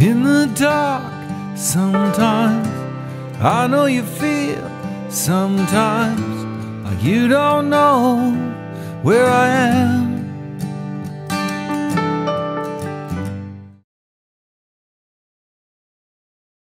in the dark. Sometimes I know you feel sometimes like you don't know where I am.